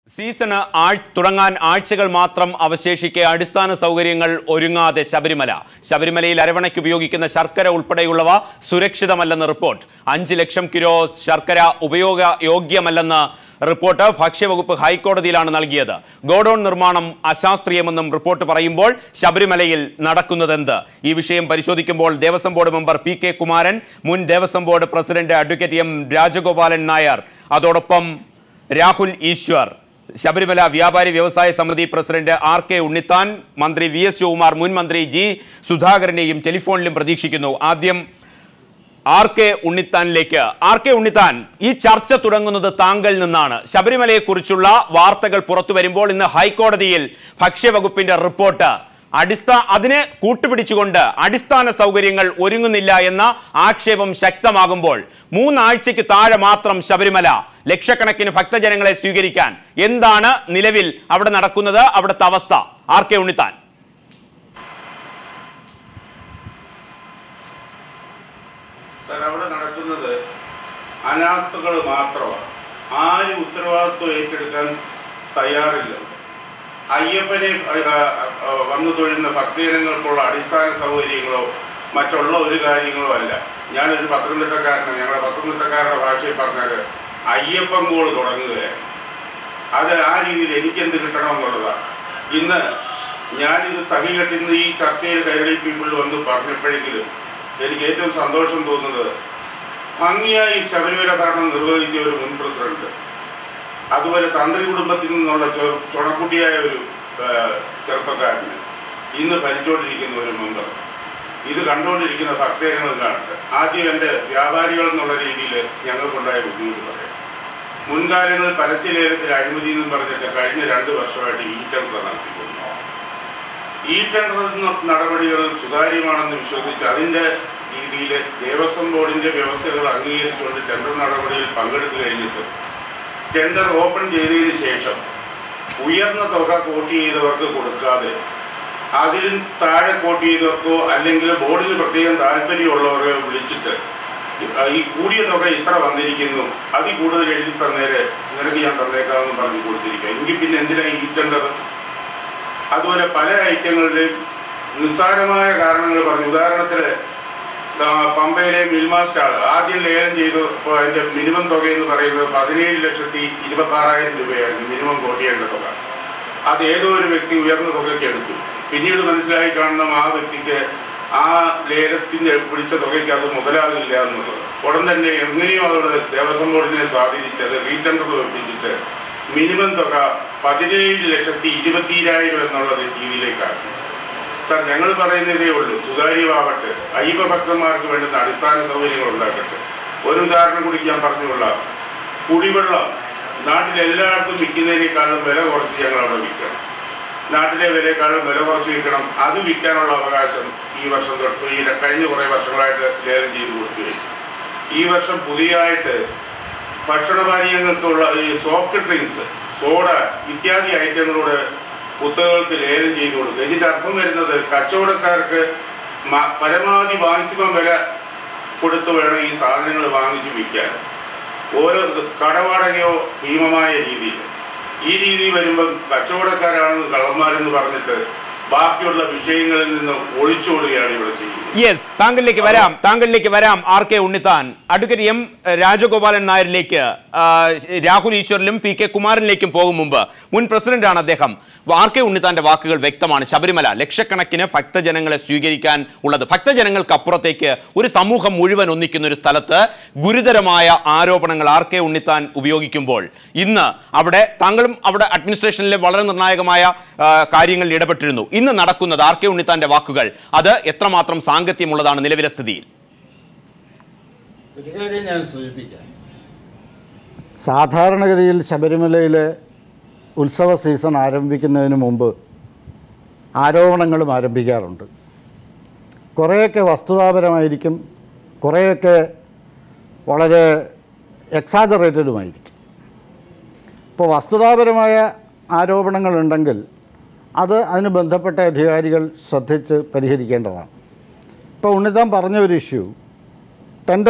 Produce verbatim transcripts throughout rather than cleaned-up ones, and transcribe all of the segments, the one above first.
Season ആഴ്ച തുടങ്ങാൻ ആഴ്ചകൾ മാത്രം അവശേഷിക്കെ അടിസ്ഥാന സൗകര്യങ്ങൾ ഒരുങ്ങാതെ ശബരിമല ശബരിമലയിൽ അരവണയ്ക്ക് ഉപയോഗിക്കുന്ന ശർക്കര ഉൾപ്പെടെയുള്ളവ സുരക്ഷിതമല്ലെന്ന് റിപ്പോർട്ട് അഞ്ച് ലക്ഷം കിലോ ശർക്കര ഉപയോഗ യോഗ്യമല്ലെന്ന് റിപ്പോർട്ട് ഭക്ഷ്യവകുപ്പ് ഹൈക്കോടതിയിലാണ് നൽകിയത്. ഗോഡൌൺ നിർമ്മാണം അശാസ്ത്രീയമെന്നും റിപ്പോർട്ട് പറയുമ്പോൾ ശബരിമലയിൽ നടക്കുന്നതെന്ത്? ഈ വിഷയം പരിശോധിക്കുമ്പോൾ Devaswom board member P K Kumaran, മുൻ Devaswom board president advocate M Rajagopalan Nair, അതോടൊപ്പം രാഹുൽ ഈശ്വർ, ശബരിമല വ്യാപാരി വ്യവസായ സമിതി പ്രസിഡന്റ് ആർ കെ ഉണ്ണിത്താൻ, മന്ത്രി വി എസ് ശിവകുമാർ, മുൻ മന്ത്രി ജി സുധാകരനെയും ടെലിഫോണിലും പ്രതീക്ഷിക്കുന്നു. ആദ്യം ആർ കെ ഉണ്ണിത്താനിലേക്ക്. ആർ കെ ഉണ്ണിത്താൻ, ഈ ചർച്ച തുടങ്ങുന്നത് താങ്കളിൽ നിന്നാണ്. ശബരിമലയെക്കുറിച്ചുള്ള വാർത്തകൾ പുറത്തു വരുമ്പോൾ ഇന്ന് ഹൈക്കോടതിയിൽ ഭക്ഷ്യവകുപ്പിന്റെ റിപ്പോർട്ട് അടിസ്ഥാന അതിനെ കൂട്ടുപിടിച്ചുകൊണ്ട് അടിസ്ഥാന സൗകര്യങ്ങൾ ഒരുങ്ങുന്നില്ല എന്ന ആക്ഷേപം ശക്തമാകുമ്പോൾ മൂന്നാഴ്ചയ്ക്ക് താഴെ മാത്രം ശബരിമല ലക്ഷക്കണക്കിന് ഭക്തജനങ്ങളെ സ്വീകരിക്കാൻ എന്താണ് നിലവിൽ അവിടെ നടക്കുന്നത്, അവിടുത്തെ അവസ്ഥ? R K Unnithan. അവിടെ നടക്കുന്നത് അനാസ്ഥകൾ മാത്രമാണ്. ആരും ഉത്തരവാദിത്വം ഏറ്റെടുക്കാൻ തയ്യാറില്ല. അയ്യപ്പനെ വന്നു തൊഴുന്ന ഭക്തജനങ്ങൾക്കുള്ള അടിസ്ഥാന സൗകര്യങ്ങളോ മറ്റുള്ള ഒരു കാര്യങ്ങളോ അല്ല. ഞാനൊരു പത്തനംതിട്ടക്കാരനാണ്. ഞങ്ങളുടെ പത്തനംതിട്ടക്കാരുടെ ഭാഷയിൽ പറഞ്ഞാൽ അയ്യപ്പൻ കോൾ തുടങ്ങുകയാണ്. അത് ആ രീതിയിൽ എനിക്കെന്ത് കിട്ടണമെന്നുള്ളതാണ്. ഇന്ന് ഞാനിത് സഹികെട്ടുന്ന ഈ ചർച്ചയിൽ കൈരളി പീപ്പിൾ വന്ന് പറഞ്ഞപ്പോഴെങ്കിലും എനിക്ക് ഏറ്റവും സന്തോഷം തോന്നുന്നത് ഭംഗിയായി ശബരിമല ഭരണം നിർവഹിച്ച ഒരു മുൻ പ്രസിഡന്റ്, അതുപോലെ തന്ത്രി കുടുംബത്തിൽ നിന്നുള്ള ചുണക്കുട്ടിയായ ഒരു ചെറുപ്പക്കാരന് ഇന്ന് ഭരിച്ചുകൊണ്ടിരിക്കുന്ന ഒരു മെമ്പർ, ഇത് കണ്ടുകൊണ്ടിരിക്കുന്ന ഭക്തജനങ്ങൾ കാണട്ടെ. ആദ്യം എൻ്റെ വ്യാപാരികൾ എന്നുള്ള രീതിയിൽ ഞങ്ങൾക്കുണ്ടായ ബുദ്ധിമുട്ട് പറയാം. മുൻകാലങ്ങളിൽ പരസ്യലേലത്തിൽ അഴിമതി എന്നും പറഞ്ഞിട്ട് കഴിഞ്ഞ രണ്ട് വർഷമായിട്ട് ഈ ടെൻഡർ നടത്തിക്കൊണ്ടു. ഈ ടെൻഡർ നടപടികൾ സുതാര്യമാണെന്ന് വിശ്വസിച്ച് അതിൻ്റെ രീതിയിൽ ദേവസ്വം ബോർഡിൻ്റെ വ്യവസ്ഥകൾ അംഗീകരിച്ചുകൊണ്ട് ടെൻഡർ നടപടിയിൽ പങ്കെടുത്തു കഴിഞ്ഞിട്ട് ടെൻഡർ ഓപ്പൺ ചെയ്തതിന് ശേഷം ഉയർന്ന തുക കോട്ട് ചെയ്തവർക്ക് കൊടുക്കാതെ അതിലും താഴെ കോട്ട് ചെയ്തവർക്കോ അല്ലെങ്കിൽ ബോർഡിന് പ്രത്യേകം താല്പര്യമുള്ളവരെ വിളിച്ചിട്ട് ഈ കൂടിയ തുക ഇത്ര വന്നിരിക്കുന്നു, അതിൽ കൂടുതൽ എഴുതി തന്നേരെ നിനക്ക് ഞാൻ തന്നേക്കാമെന്ന് പറഞ്ഞു കൊടുത്തിരിക്കുക. എങ്കിൽ പിന്നെ എന്തിനാണ് ഈ ടെൻഡർ? അതുപോലെ പല ഐറ്റങ്ങളുടെയും നിസ്സാരമായ കാരണങ്ങൾ പറഞ്ഞു. ഉദാഹരണത്തിന് പമ്പയിലെ മിൽമ സ്റ്റാൾ ആദ്യം ലേലം ചെയ്തു. ഇപ്പോൾ അതിൻ്റെ മിനിമം തുക എന്ന് പറയുന്നത് പതിനേഴ് ലക്ഷത്തി ഇരുപത്തി ആറായിരം രൂപയായിരുന്നു മിനിമം കോട്ട് ചെയ്യേണ്ട തുക. അത് ഏതോ ഒരു വ്യക്തി ഉയർന്ന തുകയ്ക്ക് എടുത്തു. പിന്നീട് മനസ്സിലായി കാണണം ആ വ്യക്തിക്ക് ആ ലേലത്തിൻ്റെ പിടിച്ച തുകയ്ക്ക് അത് മുതലാകില്ല എന്നുള്ളത്. ഉടൻ തന്നെ എങ്ങനെയോ അതോടെ ദേവസ്വം ബോർഡിനെ സ്വാധീനിച്ചത് റീടെൻഡർ വെപ്പിച്ചിട്ട് മിനിമം തുക പതിനേഴ് ലക്ഷത്തി ഇരുപത്തിരായിരം എന്നുള്ള രീതിയിലേക്കാണ്. സാർ, ഞങ്ങൾ പറയുന്നതേ ഉള്ളൂ, സുതാര്യമാവട്ടെ, അയ്യപ്പ ഭക്തന്മാർക്ക് വേണ്ടുന്ന അടിസ്ഥാന സൗകര്യങ്ങൾ ഉണ്ടാക്കട്ടെ. ഒരു ഉദാഹരണം കൂടി ഞാൻ പറഞ്ഞുകൊള്ളാം. കുടിവെള്ളം നാട്ടിലെല്ലായിടത്തും വിൽക്കുന്നതിനേക്കാളും വില കുറച്ച് ഞങ്ങൾ അവിടെ വിൽക്കണം. നാട്ടിലെ വിലയേക്കാളും വില കുറച്ച് വിൽക്കണം. അത് വിൽക്കാനുള്ള അവകാശം ഈ വർഷം തൊട്ട് ഈ കഴിഞ്ഞ കുറേ വർഷങ്ങളായിട്ട് ലേലം ചെയ്ത് കൊടുക്കുകയും ഈ വർഷം പുതിയതായിട്ട് ഭക്ഷണപാനീയങ്ങൾക്കുള്ള ഈ സോഫ്റ്റ് ഡ്രിങ്ക്സ്, സോഡ ഇത്യാദി ഐറ്റങ്ങളോട് കുത്തകൾക്ക് ലേലം ചെയ്ത് കൊടുക്കുക. ഇതിൻ്റെ അർത്ഥം വരുന്നത് കച്ചവടക്കാർക്ക് പരമാവധി മാക്സിമം വില കൊടുത്ത് വേണം ഈ സാധനങ്ങൾ വാങ്ങിച്ച് വിൽക്കാൻ. ഓരോ കടവാടകയോ ഭീമമായ രീതിയിൽ ഈ രീതി വരുമ്പം കച്ചവടക്കാരാണെന്ന് കള്ളന്മാരെന്ന് പറഞ്ഞിട്ട് ബാക്കിയുള്ള വിഷയങ്ങളിൽ നിന്ന് ഒളിച്ചോടുകയാണ് ഇവിടെ ചെയ്യുന്നത്. യെസ്, താങ്കളിലേക്ക് വരാം താങ്കളിലേക്ക് വരാം R K Unnithan. Advocate M Rajagopalan നായരിലേക്ക്, രാഹുൽ ഈശ്വറിലും പി കെ കുമാരനിലേക്കും പോകും മുമ്പ് മുൻ പ്രസിഡന്റാണ് അദ്ദേഹം. ആർ കെ ഉണ്ണിത്താന്റെ വാക്കുകൾ വ്യക്തമാണ്. ശബരിമല ലക്ഷക്കണക്കിന് ഭക്തജനങ്ങളെ സ്വീകരിക്കാൻ ഉള്ളത്. ഭക്തജനങ്ങൾക്കപ്പുറത്തേക്ക് ഒരു സമൂഹം മുഴുവൻ ഒന്നിക്കുന്ന ഒരു സ്ഥലത്ത് ഗുരുതരമായ ആരോപണങ്ങൾ ആർ കെ ഉണ്ണിത്താൻ ഉപയോഗിക്കുമ്പോൾ ഇന്ന് അവിടെ താങ്കളും അവിടെ അഡ്മിനിസ്ട്രേഷനിലെ വളരെ നിർണായകമായ കാര്യങ്ങളിൽ ഇടപെട്ടിരുന്നു. ഇന്ന് നടക്കുന്നത് ആർ കെ ഉണ്ണിത്താന്റെ വാക്കുകൾ അത് എത്രമാത്രം സാങ്കത്യമുള്ളതാണ് നിലവിലെ സ്ഥിതിയിൽ? ഒരു കാര്യം ഞാൻ സൂചിപ്പിക്കാം. സാധാരണഗതിയിൽ ശബരിമലയിലെ ഉത്സവ സീസൺ ആരംഭിക്കുന്നതിന് മുമ്പ് ആരോപണങ്ങളും ആരംഭിക്കാറുണ്ട്. കുറേയൊക്കെ വസ്തുതാപരമായിരിക്കും, കുറേയൊക്കെ വളരെ എക്സാജറേറ്റഡുമായിരിക്കും. ഇപ്പോൾ വസ്തുതാപരമായ ആരോപണങ്ങളുണ്ടെങ്കിൽ അത് അതിന് ബന്ധപ്പെട്ട അധികാരികൾ ശ്രദ്ധിച്ച് പരിഹരിക്കേണ്ടതാണ്. ഇപ്പോൾ ഉണ്ണിത്താൻ പറഞ്ഞ ഒരു ഇഷ്യൂ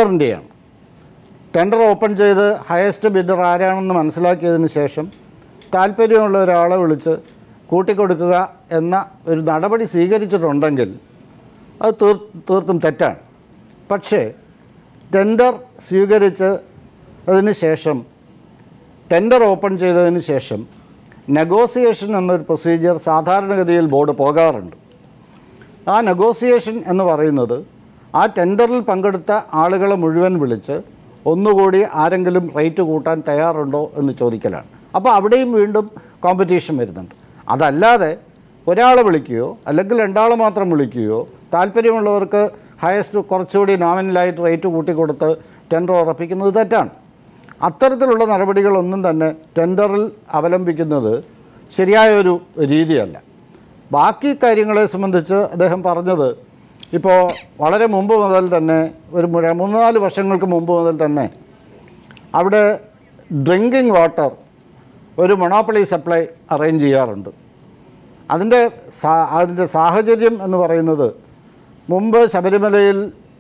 ടെൻഡറിൻ്റെയാണ്. ടെൻഡർ ഓപ്പൺ ചെയ്ത് ഹയസ്റ്റ് ബിഡർ ആരാണെന്ന് മനസ്സിലാക്കിയതിന് ശേഷം താല്പര്യമുള്ള ഒരാളെ വിളിച്ച് കൂട്ടിക്കൊടുക്കുക എന്ന ഒരു നടപടി സ്വീകരിച്ചിട്ടുണ്ടെങ്കിൽ അത് തീർ തീർത്തും തെറ്റാണ്. പക്ഷേ ടെൻഡർ സ്വീകരിച്ച് അതിന് ശേഷം ടെൻഡർ ഓപ്പൺ ചെയ്തതിന് ശേഷം നെഗോസിയേഷൻ എന്നൊരു പ്രൊസീജിയർ സാധാരണഗതിയിൽ ബോർഡ് പോകാറുണ്ട്. ആ നെഗോസിയേഷൻ എന്ന് പറയുന്നത് ആ ടെൻഡറിൽ പങ്കെടുത്ത ആളുകളെ മുഴുവൻ വിളിച്ച് ഒന്നുകൂടി ആരെങ്കിലും റേറ്റ് കൂട്ടാൻ തയ്യാറുണ്ടോ എന്ന് ചോദിക്കലാണ്. അപ്പോൾ അവിടെയും വീണ്ടും കോമ്പറ്റീഷൻ വരുന്നുണ്ട്. അതല്ലാതെ ഒരാളെ വിളിക്കുകയോ അല്ലെങ്കിൽ രണ്ടാളെ മാത്രം വിളിക്കുകയോ താല്പര്യമുള്ളവർക്ക് ഹയസ്റ്റ് കുറച്ചുകൂടി നോമിനലായിട്ട് റേറ്റ് കൂട്ടിക്കൊടുത്ത് ടെൻഡർ ഉറപ്പിക്കുന്നത് തെറ്റാണ്. അത്തരത്തിലുള്ള നടപടികളൊന്നും തന്നെ ടെൻഡറിൽ അവലംബിക്കുന്നത് ശരിയായൊരു രീതിയല്ല. ബാക്കി കാര്യങ്ങളെ സംബന്ധിച്ച് അദ്ദേഹം പറഞ്ഞത് ഇപ്പോൾ വളരെ മുമ്പ് മുതൽ തന്നെ ഒരു മൂന്ന് നാല് വർഷങ്ങൾക്ക് മുമ്പ് മുതൽ തന്നെ അവിടെ ഡ്രിങ്കിങ് വാട്ടർ ഒരു മൊണോപ്പൊളി സപ്ലൈ അറേഞ്ച് ചെയ്യാറുണ്ട്. അതിൻ്റെ സാ അതിൻ്റെ സാഹചര്യം എന്ന് പറയുന്നത് മുമ്പ് ശബരിമലയിൽ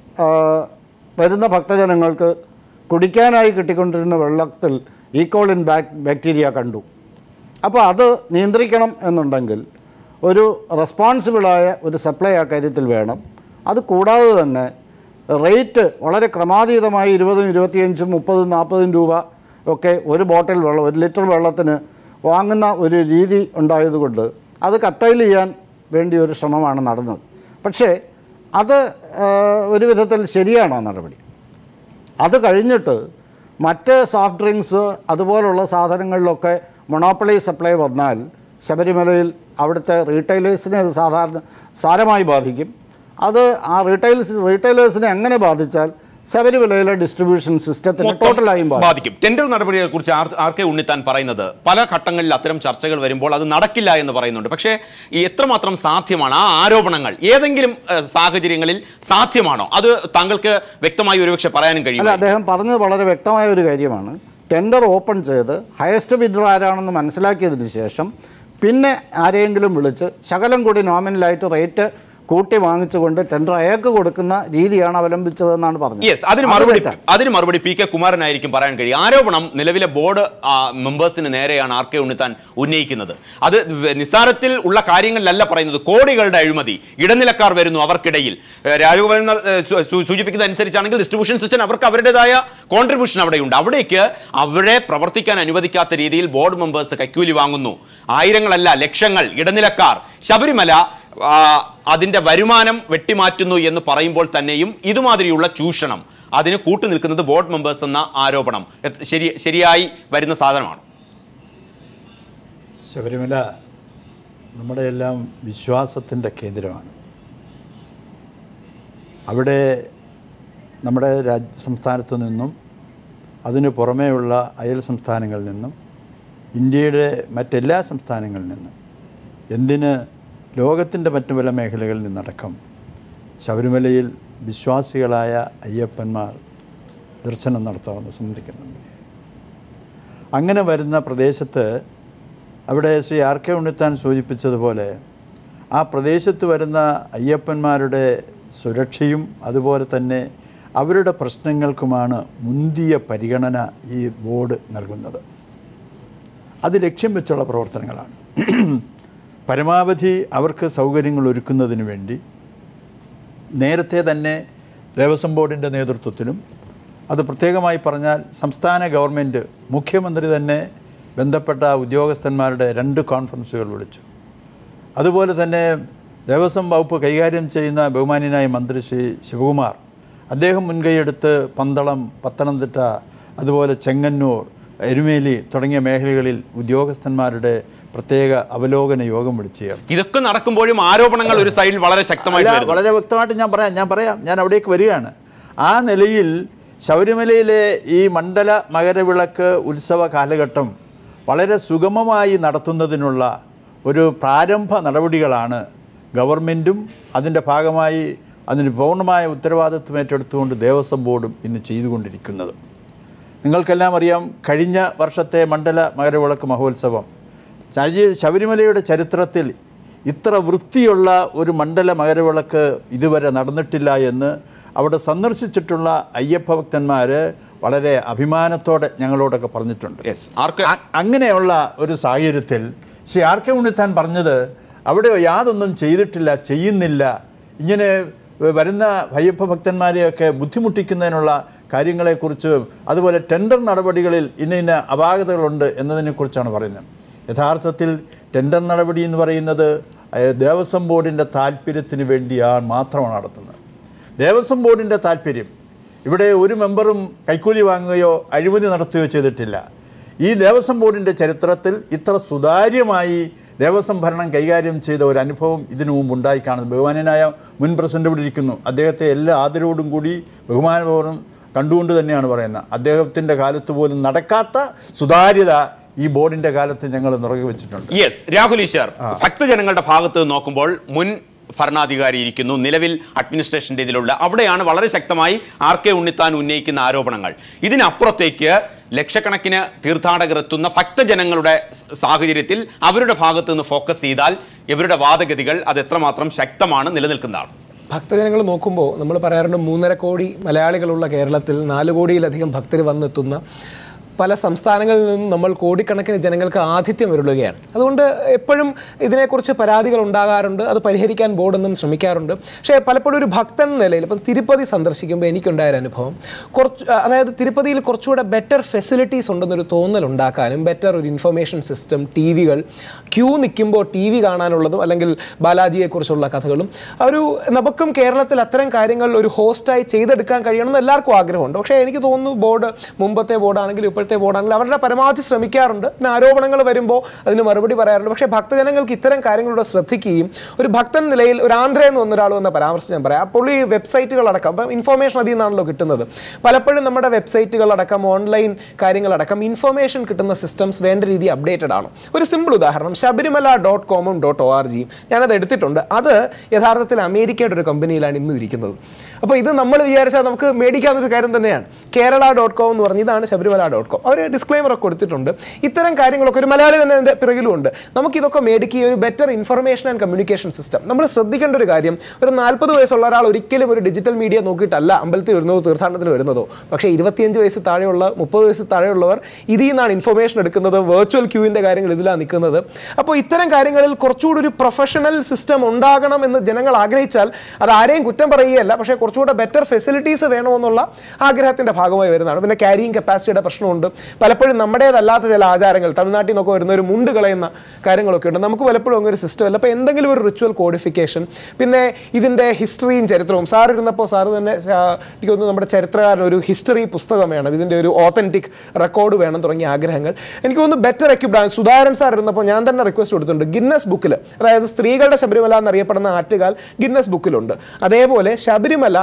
വരുന്ന ഭക്തജനങ്ങൾക്ക് കുടിക്കാനായി കിട്ടിക്കൊണ്ടിരുന്ന വെള്ളത്തിൽ ഈക്കോളിൻ ബാക് ബാക്ടീരിയ കണ്ടു. അപ്പോൾ അത് നിയന്ത്രിക്കണം എന്നുണ്ടെങ്കിൽ ഒരു റെസ്പോൺസിബിളായ ഒരു സപ്ലൈ ആ കാര്യത്തിൽ വേണം. അത് കൂടാതെ തന്നെ റേറ്റ് വളരെ ക്രമാതീതമായി ഇരുപതും ഇരുപത്തിയഞ്ചും മുപ്പതും നാൽപ്പതും രൂപ ഒക്കെ ഒരു ബോട്ടിൽ വെള്ളം ഒരു ലിറ്റർ വെള്ളത്തിന് വാങ്ങുന്ന ഒരു രീതി ഉണ്ടായതുകൊണ്ട് അത് കട്ടൈൽ ചെയ്യാൻ വേണ്ടി ഒരു ശ്രമമാണ് നടന്നത്. പക്ഷേ അത് ഒരു വിധത്തിൽ ശരിയാണോ നടപടി? അത് കഴിഞ്ഞിട്ട് മറ്റ് സോഫ്റ്റ് ഡ്രിങ്ക്സ് അതുപോലുള്ള സാധനങ്ങളിലൊക്കെ മൊണോപ്പൊളി സപ്ലൈ വന്നാൽ ശബരിമലയിൽ അവിടുത്തെ റീറ്റെയിലേഴ്സിനെ അത് സാധാരണ സാരമായി ബാധിക്കും. അത് ആ റീറ്റെയിൽസ് റീറ്റെയിലേഴ്സിനെ എങ്ങനെ ബാധിച്ചാൽ ശബരിമലയിലെ ഡിസ്ട്രിബ്യൂഷൻ സിസ്റ്റത്തിന് ടോട്ടലായും ബാധിക്കും. ടെൻഡർ നടപടികളെ കുറിച്ച് ആർ കെ ഉണ്ണിത്താൻ പറയുന്നത് പല ഘട്ടങ്ങളിൽ അത്തരം ചർച്ചകൾ വരുമ്പോൾ അത് നടക്കില്ല എന്ന് പറയുന്നുണ്ട്. പക്ഷേ ഈ എത്രമാത്രം സാധ്യമാണ് ആ ആരോപണങ്ങൾ? ഏതെങ്കിലും സാഹചര്യങ്ങളിൽ സാധ്യമാണോ? അത് താങ്കൾക്ക് വ്യക്തമായി ഒരുപക്ഷെ പറയാനും കഴിയും. അല്ല, അദ്ദേഹം പറഞ്ഞത് വളരെ വ്യക്തമായ ഒരു കാര്യമാണ്. ടെൻഡർ ഓപ്പൺ ചെയ്ത് ഹയസ്റ്റ് ബിഡർ ആരാണെന്ന് മനസ്സിലാക്കിയതിന് ശേഷം പിന്നെ ആരെയെങ്കിലും വിളിച്ച് ശകലം കൂടി നോമിനലായിട്ട് റേറ്റ് കൂട്ടി വാങ്ങിച്ചുകൊണ്ട് ടെൻഡർ അയാൾക്ക് കൊടുക്കുന്ന രീതിയാണ് അവലംബിച്ചതെന്നാണ് പറഞ്ഞത്. യെസ്, അതിന് മറുപടി അതിന് മറുപടി പി കെ കുമാരനായിരിക്കും പറയാൻ കഴിയും. ആരോപണം നിലവിലെ ബോർഡ് മെമ്പേഴ്സിന് നേരെയാണ് ആർ കെ ഉണ്ണിത്താൻ ഉന്നയിക്കുന്നത്. അത് നിസ്സാരത്തിൽ ഉള്ള കാര്യങ്ങളിലല്ല പറയുന്നത്. കോടികളുടെ അഴിമതി, ഇടനിലക്കാർ വരുന്നു അവർക്കിടയിൽ. രാജഗോപാലൻ സൂചിപ്പിക്കുന്ന അനുസരിച്ചാണെങ്കിൽ ഡിസ്ട്രിബ്യൂഷൻ സിസ്റ്റം അവർക്ക് അവരുടേതായ കോൺട്രിബ്യൂഷൻ അവിടെയുണ്ട്. അവിടേക്ക് അവരെ പ്രവർത്തിക്കാൻ അനുവദിക്കാത്ത രീതിയിൽ ബോർഡ് മെമ്പേഴ്സ് കൈക്കൂലി വാങ്ങുന്നു. ആയിരങ്ങളല്ല, ലക്ഷങ്ങൾ ഇടനിലക്കാർ. ശബരിമല അതിൻ്റെ വരുമാനം വെട്ടിമാറ്റുന്നു എന്ന് പറയുമ്പോൾ തന്നെയും ഇതുമാതിരിയുള്ള ചൂഷണം അതിന് കൂട്ടുനിൽക്കുന്നത് ബോർഡ് മെമ്പേഴ്സ് എന്ന ആരോപണം ശരി ശരിയായി വരുന്ന സാധനമാണ്. ശബരിമല നമ്മുടെ എല്ലാം വിശ്വാസത്തിൻ്റെ കേന്ദ്രമാണ്. അവിടെ നമ്മുടെ രാജ്യ സംസ്ഥാനത്തു നിന്നും അതിനു പുറമേയുള്ള അയൽ സംസ്ഥാനങ്ങളിൽ നിന്നും ഇന്ത്യയുടെ മറ്റെല്ലാ സംസ്ഥാനങ്ങളിൽ നിന്നും എന്തിന് ലോകത്തിൻ്റെ മറ്റു പല മേഖലകളിൽ നിന്നടക്കം ശബരിമലയിൽ വിശ്വാസികളായ അയ്യപ്പന്മാർ ദർശനം നടത്താമെന്ന് സംബന്ധിക്കുന്നുണ്ട്. അങ്ങനെ വരുന്ന പ്രദേശത്ത് അവിടെ ശ്രീ ആർ കെ ഉണ്ണിത്താൻ സൂചിപ്പിച്ചതുപോലെ ആ പ്രദേശത്ത് വരുന്ന അയ്യപ്പന്മാരുടെ സുരക്ഷയും അതുപോലെ തന്നെ അവരുടെ പ്രശ്നങ്ങൾക്കുമാണ് മുന്തിയ പരിഗണന ഈ ബോർഡ് നൽകുന്നത്. അത് ലക്ഷ്യം വെച്ചുള്ള പ്രവർത്തനങ്ങളാണ്. പരമാവധി അവർക്ക് സൗകര്യങ്ങൾ ഒരുക്കുന്നതിന് വേണ്ടി നേരത്തെ തന്നെ ദേവസ്വം ബോർഡിൻ്റെ നേതൃത്വത്തിലും അത് പ്രത്യേകമായി പറഞ്ഞാൽ സംസ്ഥാന ഗവൺമെൻറ് മുഖ്യമന്ത്രി തന്നെ ബന്ധപ്പെട്ട ഉദ്യോഗസ്ഥന്മാരുടെ രണ്ട് കോൺഫറൻസുകൾ വിളിച്ചു. അതുപോലെ തന്നെ ദേവസ്വം വകുപ്പ് കൈകാര്യം ചെയ്യുന്ന ബഹുമാന്യനായ മന്ത്രി ശ്രീ ശിവകുമാർ അദ്ദേഹം മുൻകൈയെടുത്ത് പന്തളം, പത്തനംതിട്ട, അതുപോലെ ചെങ്ങന്നൂർ, എരുമേലി തുടങ്ങിയ മേഖലകളിൽ ഉദ്യോഗസ്ഥന്മാരുടെ പ്രത്യേക അവലോകന യോഗം വിളിച്ചു ചേർന്നു. ഇതൊക്കെ നടക്കുമ്പോഴും ആരോപണങ്ങൾ ഒരു സൈഡിൽ വളരെ ശക്തമായിട്ട് വളരെ വ്യക്തമായിട്ട് ഞാൻ പറയാം ഞാൻ പറയാം ഞാൻ അവിടേക്ക് വരികയാണ്. ആ നിലയിൽ ശബരിമലയിലെ ഈ മണ്ഡല മകരവിളക്ക് ഉത്സവ കാലഘട്ടം വളരെ സുഗമമായി നടത്തുന്നതിനുള്ള ഒരു പ്രാരംഭ നടപടികളാണ് ഗവൺമെൻറ്റും അതിൻ്റെ ഭാഗമായി അതിന് പൂർണ്ണമായ ഉത്തരവാദിത്വം ഏറ്റെടുത്തുകൊണ്ട് ദേവസ്വം ബോർഡും ഇന്ന് ചെയ്തുകൊണ്ടിരിക്കുന്നത്. നിങ്ങൾക്കെല്ലാം അറിയാം, കഴിഞ്ഞ വർഷത്തെ മണ്ഡല മകരവിളക്ക് മഹോത്സവം ശബരിമലയുടെ ചരിത്രത്തിൽ ഇത്ര വൃത്തിയുള്ള ഒരു മണ്ഡല മകരവിളക്ക് ഇതുവരെ നടന്നിട്ടില്ല എന്ന് അവിടെ സന്ദർശിച്ചിട്ടുള്ള അയ്യപ്പ ഭക്തന്മാർ വളരെ അഭിമാനത്തോടെ ഞങ്ങളോടൊക്കെ പറഞ്ഞിട്ടുണ്ട്. അങ്ങനെയുള്ള ഒരു സാഹചര്യത്തിൽ ശ്രീ ആർ കെ ഉണ്ണിത്താൻ പറഞ്ഞത് അവിടെ യാതൊന്നും ചെയ്തിട്ടില്ല, ചെയ്യുന്നില്ല, ഇങ്ങനെ വരുന്ന അയ്യപ്പ ഭക്തന്മാരെയൊക്കെ ബുദ്ധിമുട്ടിക്കുന്നതിനുള്ള കാര്യങ്ങളെക്കുറിച്ച്, അതുപോലെ ടെൻഡർ നടപടികളിൽ ഇന്ന ഇന്ന അപാകതകളുണ്ട് എന്നതിനെക്കുറിച്ചാണ് പറയുന്നത്. യഥാർത്ഥത്തിൽ ടെൻഡർ നടപടി എന്ന് പറയുന്നത് ദേവസ്വം ബോർഡിൻ്റെ താല്പര്യത്തിന് വേണ്ടിയാണ് മാത്രമാണ് നടത്തുന്നത്. ദേവസ്വം ബോർഡിൻ്റെ താല്പര്യം, ഇവിടെ ഒരു മെമ്പറും കൈക്കൂലി വാങ്ങുകയോ അഴിമതി നടത്തുകയോ ചെയ്തിട്ടില്ല. ഈ ദേവസ്വം ബോർഡിൻ്റെ ചരിത്രത്തിൽ ഇത്ര സുതാര്യമായി ദേവസ്വം ഭരണം കൈകാര്യം ചെയ്ത ഒരു അനുഭവം ഇതിനു മുമ്പ് ഉണ്ടായി കാണുന്നു. ബഹുമാനനായ മുൻ പ്രസിഡന്റ് ഇവിടെ ഇരിക്കുന്നു. അദ്ദേഹത്തെ എല്ലാ ആദരവോടും കൂടി ബഹുമാനപൂർവ്വം കണ്ടുകൊണ്ട് തന്നെയാണ് പറയുന്നത്. അദ്ദേഹത്തിൻ്റെ കാലത്ത് പോലും നടക്കാത്ത സുതാര്യത ഈ ബോർഡിൻ്റെ കാലത്ത് ഞങ്ങൾ നിറകെ വെച്ചിട്ടുണ്ട്. യെസ്, രാഹുൽ ഈശ്വർ, ഭക്തജനങ്ങളുടെ ഭാഗത്ത് നോക്കുമ്പോൾ മുൻ ഭരണാധികാരി ഇരിക്കുന്നു, നിലവിൽ അഡ്മിനിസ്ട്രേഷൻ്റെ ഇതിലുള്ള, അവിടെയാണ് വളരെ ശക്തമായി ആർ കെ ഉണ്ണിത്താൻ ഉന്നയിക്കുന്ന ആരോപണങ്ങൾ. ഇതിനപ്പുറത്തേക്ക് ലക്ഷക്കണക്കിന് തീർത്ഥാടകർ എത്തുന്ന ഭക്തജനങ്ങളുടെ സാഹചര്യത്തിൽ അവരുടെ ഭാഗത്ത് നിന്ന് ഫോക്കസ് ചെയ്താൽ ഇവരുടെ വാദഗതികൾ അത് എത്രമാത്രം ശക്തമാണ് നിലനിൽക്കുന്നതാണ്. ഭക്തജനങ്ങൾ നോക്കുമ്പോൾ നമ്മൾ പറയാറുണ്ട്, മൂന്നര കോടി മലയാളികളുള്ള കേരളത്തിൽ നാല് കോടിയിലധികം ഭക്തർ വന്നെത്തുന്ന പല സംസ്ഥാനങ്ങളിൽ നിന്നും നമ്മൾ കോടിക്കണക്കിന് ജനങ്ങൾക്ക് ആതിഥ്യം വരുകയാണ്. അതുകൊണ്ട് എപ്പോഴും ഇതിനെക്കുറിച്ച് പരാതികൾ ഉണ്ടാകാറുണ്ട്, അത് പരിഹരിക്കാൻ ബോർഡൊന്നും ശ്രമിക്കാറുണ്ട്. പക്ഷേ പലപ്പോഴും ഒരു ഭക്തൻ നിലയിൽ ഇപ്പം തിരുപ്പതി സന്ദർശിക്കുമ്പോൾ എനിക്കുണ്ടായൊരു അനുഭവം, കുറച്ച് അതായത് തിരുപ്പതിയിൽ കുറച്ചുകൂടെ ബെറ്റർ ഫെസിലിറ്റീസ് ഉണ്ടെന്നൊരു തോന്നലുണ്ടാക്കാനും, ബെറ്റർ ഒരു ഇൻഫർമേഷൻ സിസ്റ്റം, ടി വികൾ, ക്യൂ നിൽക്കുമ്പോൾ ടി വി കാണാനുള്ളതും അല്ലെങ്കിൽ ബാലാജിയെക്കുറിച്ചുള്ള കഥകളും, ഒരു നമുക്കും കേരളത്തിൽ അത്തരം കാര്യങ്ങൾ ഒരു ഹോസ്റ്റായി ചെയ്തെടുക്കാൻ കഴിയണമെന്ന് എല്ലാവർക്കും ആഗ്രഹമുണ്ട്. പക്ഷേ എനിക്ക് തോന്നുന്നു ബോർഡ്, മുമ്പത്തെ ബോർഡാണെങ്കിലും ഇപ്പോഴത്തെ ബോർഡാണെങ്കിൽ അവരുടെ പരമാവധി ശ്രമിക്കാറുണ്ട്. പിന്നെ ആരോപണങ്ങൾ വരുമ്പോൾ അതിന് മറുപടി പറയാറുണ്ട്. പക്ഷേ ഭക്തജനങ്ങൾക്ക് ഇത്തരം കാര്യങ്ങളോട് ശ്രദ്ധിക്കുകയും, ഒരു ഭക്തൻ നിലയിൽ ഒരു ആന്ധ്രയിൽ നിന്ന് വന്നൊരാൾ വന്ന പരാമർശം ഞാൻ പറയാം. അപ്പോൾ ഈ വെബ്സൈറ്റുകളടക്കം, അപ്പം ഇൻഫർമേഷൻ അതിൽ നിന്നാണല്ലോ കിട്ടുന്നത്. പലപ്പോഴും നമ്മുടെ വെബ്സൈറ്റുകളടക്കം, ഓൺലൈൻ കാര്യങ്ങളടക്കം ഇൻഫർമേഷൻ കിട്ടുന്ന സിസ്റ്റംസ് വേണ്ട രീതി അപ്ഡേറ്റഡ് ആണ്. ഒരു സിമ്പിൾ ഉദാഹരണം, ശബരിമല ഡോട്ട് കോമും ഡോട്ട് ഒ ആർ ജിയും ഞാനത് എടുത്തിട്ടുണ്ട്. അത് യഥാർത്ഥത്തിൽ അമേരിക്കയുടെ ഒരു കമ്പനിയിലാണ് ഇന്നും ഇരിക്കുന്നത്. അപ്പോൾ ഇത് നമ്മൾ വിചാരിച്ചാൽ നമുക്ക് മേടിക്കാവുന്നൊരു കാര്യം തന്നെയാണ്. കേരള ഡോട്ട് കോം എന്ന് പറഞ്ഞ് ഇതാണ് ശബരിമല ഡോട്ട് കോം. അവർ ഡിസ്ക്ലെയിമറൊക്കെ കൊടുത്തിട്ടുണ്ട്. ഇത്തരം കാര്യങ്ങളൊക്കെ ഒരു മലയാളി തന്നെ അതിൻ്റെ പിറകിലുമുണ്ട്. നമുക്കിതൊക്കെ മേടിക്കുക ഒരു better information and communication system. നമ്മൾ ശ്രദ്ധിക്കേണ്ട ഒരു കാര്യം, ഒരു നാൽപ്പത് വയസ്സുള്ള ഒരാൾ ഒരിക്കലും ഒരു ഡിജിറ്റൽ മീഡിയ നോക്കിയിട്ടല്ല അമ്പലത്തിൽ വരുന്നതോ തീർത്ഥാടനത്തിന് വരുന്നതോ. പക്ഷേ ഇരുപത്തിയഞ്ച് വയസ്സ് താഴെയുള്ള, മുപ്പത് വയസ്സ് താഴെയുള്ളവർ ഇതിൽ നിന്നാണ് ഇൻഫർമേഷൻ എടുക്കുന്നത്. വെർച്വൽ ക്യൂവിൻ്റെ കാര്യങ്ങൾ ഇതിലാണ് നിൽക്കുന്നത്. അപ്പോൾ ഇത്തരം കാര്യങ്ങളിൽ കുറച്ചുകൂടി ഒരു പ്രൊഫഷണൽ സിസ്റ്റം ഉണ്ടാകണം എന്ന് ജനങ്ങൾ ആഗ്രഹിച്ചാൽ അത് ആരെയും കുറ്റം പറയുകയല്ല, പക്ഷേ കുറച്ചുകൂടെ ബെറ്റർ ഫെസിലിറ്റീസ് വേണമെന്നുള്ള ആഗ്രഹത്തിൻ്റെ ഭാഗമായി വരുന്നതാണ്. പിന്നെ ക്യാരിയിങ് കപ്പാസിറ്റിയുടെ പ്രശ്നമുണ്ട്. പലപ്പോഴും നമ്മുടേതല്ലാത്ത ചില ആചാരങ്ങൾ, തമിഴ്നാട്ടിൽ നിന്നൊക്കെ വരുന്ന ഒരു മുണ്ട് കളയുന്ന കാര്യങ്ങളൊക്കെ ഉണ്ട്. നമുക്ക് പലപ്പോഴും അങ്ങനെ ഒരു സിസ്റ്റം അല്ല. അപ്പോൾ എന്തെങ്കിലും ഒരു റിച്വൽ കോഡിഫിക്കേഷൻ, പിന്നെ ഇതിൻ്റെ ഹിസ്റ്ററിയും ചരിത്രവും. സാർ ഇരുന്നപ്പോൾ സാറ് തന്നെ എനിക്ക് തോന്നുന്നു നമ്മുടെ ചരിത്രകാരൻ ഒരു ഹിസ്റ്ററി പുസ്തകം വേണം, ഇതിൻ്റെ ഒരു ഓത്തൻറ്റിക് റെക്കോർഡ് വേണം തുടങ്ങിയ ആഗ്രഹങ്ങൾ. എനിക്ക് തോന്നുന്നു ബെറ്റർ എക്യുപ്ഡ് ആണ്. സുധാകരൻ സാർ ഇരുന്നപ്പോൾ ഞാൻ തന്നെ റിക്വസ്റ്റ് കൊടുത്തിട്ടുണ്ട്, ഗിന്നസ് ബുക്കിൽ, അതായത് സ്ത്രീകളുടെ ശബരിമല എന്നറിയപ്പെടുന്ന ആറ്റുകാൽ ഗിന്നസ് ബുക്കിലുണ്ട്. അതേപോലെ Sabarimala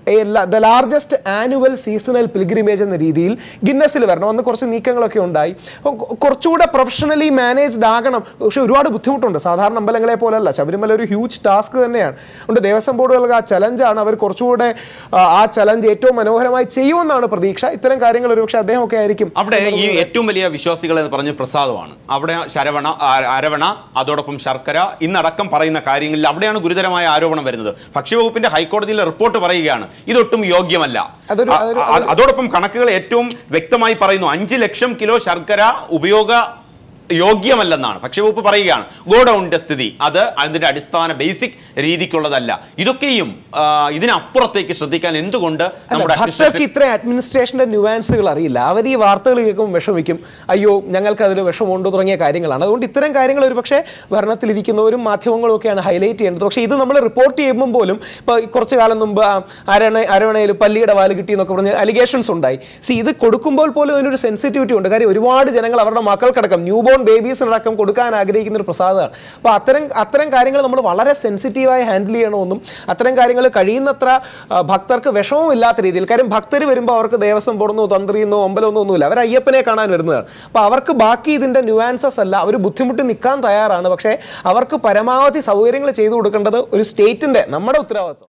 the largest annual seasonal pilgrimage എന്ന രീതിയിൽ ഗിന്നസിൽ വരണം. അന്ന് കുറച്ച് നീക്കങ്ങളൊക്കെ ഉണ്ടായി. കുറച്ചുകൂടെ പ്രൊഫഷണലി മാനേജ്ഡ് ആകണം. പക്ഷെ ഒരുപാട് ബുദ്ധിമുട്ടുണ്ട്. സാധാരണ അമ്പലങ്ങളെ പോലല്ല, ശബരിമല ഒരു ഹ്യൂജ് ടാസ്ക് തന്നെയാണ്. അതുകൊണ്ട് ദേവസ്വം ബോർഡുകൾക്ക് ആ ചലഞ്ചാണ്. അവർ കുറച്ചുകൂടെ ആ ചലഞ്ച് ഏറ്റവും മനോഹരമായി ചെയ്യുമെന്നാണ് പ്രതീക്ഷ. ഇത്തരം കാര്യങ്ങൾ ഒരുപക്ഷെ അദ്ദേഹമൊക്കെ ആയിരിക്കും. അവിടെ ഈ ഏറ്റവും വലിയ വിശ്വാസികൾ എന്ന് പറഞ്ഞ പ്രസാദമാണ്. അവിടെ ശരവണ, അരവണ, അതോടൊപ്പം ശർക്കര ഇന്നടക്കം പറയുന്ന കാര്യങ്ങളിൽ അവിടെയാണ് ഗുരുതരമായ ആരോപണം വരുന്നത്. ഭക്ഷ്യവകുപ്പിന്റെ ഹൈക്കോടതിയിലെ റിപ്പോർട്ട് പറയുകയാണ് ഇതൊട്ടും യോഗ്യമല്ല. അതോടൊപ്പം കണക്കുകൾ ഏറ്റവും വ്യക്തമായി പറയുന്നു, അഞ്ച് ലക്ഷം കിലോ ശർക്കര ഉപയോഗ യോഗ്യമല്ലെന്നാണ് ഭക്ഷ്യവകുപ്പ് പറയുകയാണ്. ഗോഡൌണിന്റെ സ്ഥിതി അത് അതിന്റെ അടിസ്ഥാന ബേസിക് രീതിക്കുള്ളതല്ല. ഇതൊക്കെയും ഇതിനപ്പുറത്തേക്ക് ശ്രദ്ധിക്കാൻ എന്തുകൊണ്ട് നമ്മുടെ ഇത്രയും അഡ്മിനിസ്ട്രേഷന്റെ ന്യൂവാൻസുകൾ അറിയില്ല. അവർ ഈ വാർത്തകൾ കേൾക്കുമ്പോൾ വിഷമിക്കും, അയ്യോ ഞങ്ങൾക്ക് അതിൽ വിഷമമുണ്ടോ തുടങ്ങിയ കാര്യങ്ങളാണ്. അതുകൊണ്ട് ഇത്തരം കാര്യങ്ങൾ ഒരു പക്ഷേ ഭരണത്തിലിരിക്കുന്നവരും മാധ്യമങ്ങളും ഒക്കെയാണ് ഹൈലൈറ്റ് ചെയ്യേണ്ടത്. പക്ഷേ ഇത് നമ്മൾ റിപ്പോർട്ട് ചെയ്യുമ്പോൾ പോലും, ഇപ്പോൾ കുറച്ച് കാലം മുമ്പ് അരണ അരവണയിൽ പല്ലിയുടെ വാല് കിട്ടി എന്നൊക്കെ പറഞ്ഞ് അലിഗേഷൻസ് ഉണ്ടായി. സി ഇത് കൊടുക്കുമ്പോൾ പോലും അതിനൊരു സെൻസിറ്റിവിറ്റി ഉണ്ട്. കാര്യം ഒരുപാട് ജനങ്ങൾ അവരുടെ മക്കൾക്കടക്കം ന്യൂ ബേബീസിനടക്കം കൊടുക്കാൻ ആഗ്രഹിക്കുന്ന ഒരു പ്രസാദമാണ്. അപ്പോൾ അത്തരം അത്തരം കാര്യങ്ങൾ നമ്മൾ വളരെ സെൻസിറ്റീവായി ഹാൻഡിൽ ചെയ്യണമെന്നും അത്തരം കാര്യങ്ങൾ കഴിയുന്നത്ര ഭക്തർക്ക് വിഷമവും ഇല്ലാത്ത രീതിയിൽ, കാര്യം ഭക്തർ വരുമ്പോൾ അവർക്ക് ദേവസ്വം ബോർഡെന്നോ തന്ത്രിയെന്നോ അമ്പലമൊന്നോ ഒന്നുമില്ല, അവർ അയ്യപ്പനെ കാണാൻ വരുന്നതാണ്. അപ്പോൾ അവർക്ക് ബാക്കി ഇതിൻ്റെ ന്യൂവാൻസസ് അല്ല, അവർ ബുദ്ധിമുട്ടി നിൽക്കാൻ തയ്യാറാണ്. പക്ഷേ അവർക്ക് പരമാവധി സൗകര്യങ്ങൾ ചെയ്തു കൊടുക്കേണ്ടത് ഒരു സ്റ്റേറ്റിൻ്റെ, നമ്മുടെ ഉത്തരവാദിത്വം.